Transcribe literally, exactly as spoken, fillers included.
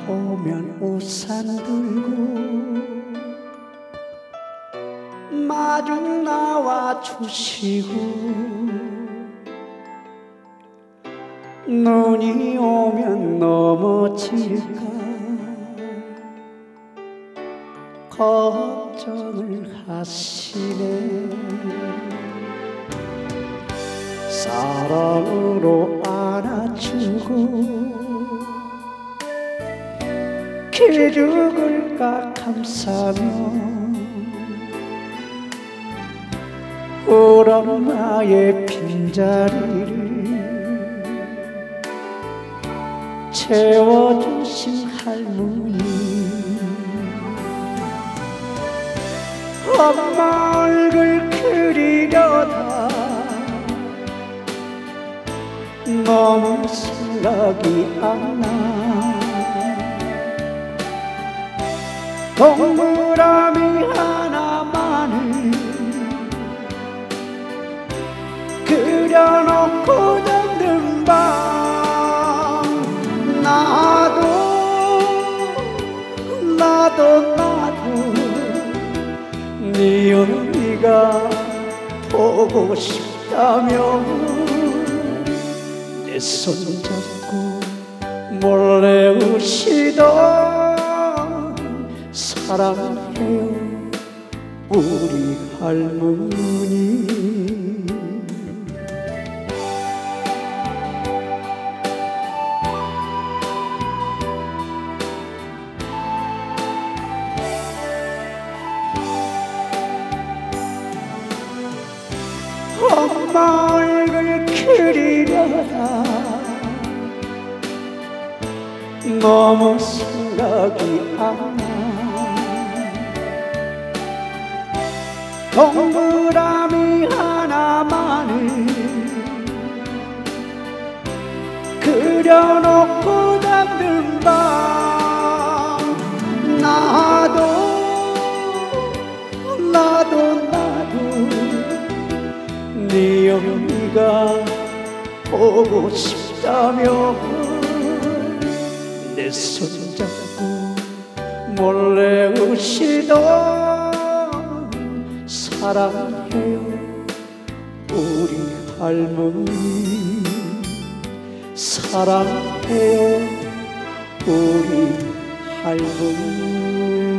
오면 우산 들고 마중 나와 주시고 눈이 오면 넘어질까 걱정을 하시네. 사랑으로 안아주고 기죽을까 감싸며 우리 엄마의 빈자리를 채워주신 할머니, 엄마 얼굴 그리려다 너무 생각이 안 나. 동그라미 하나만을 그려놓고 잠든 밤 나도 나도 나도 네 얼굴가 보고 싶다며 내 손잡고 몰래 우시던 사랑해요 우리 할머니. 엄마 얼굴 그리려다 너무 생각이 안 나. 동그라미 하나만을 그려놓고 잠든 밤 나도 나도 나도 네 언니가 보고 싶다며 내 손잡고 몰래 우시던 사랑해요 우리 할머니. 사랑해요 우리 할머니.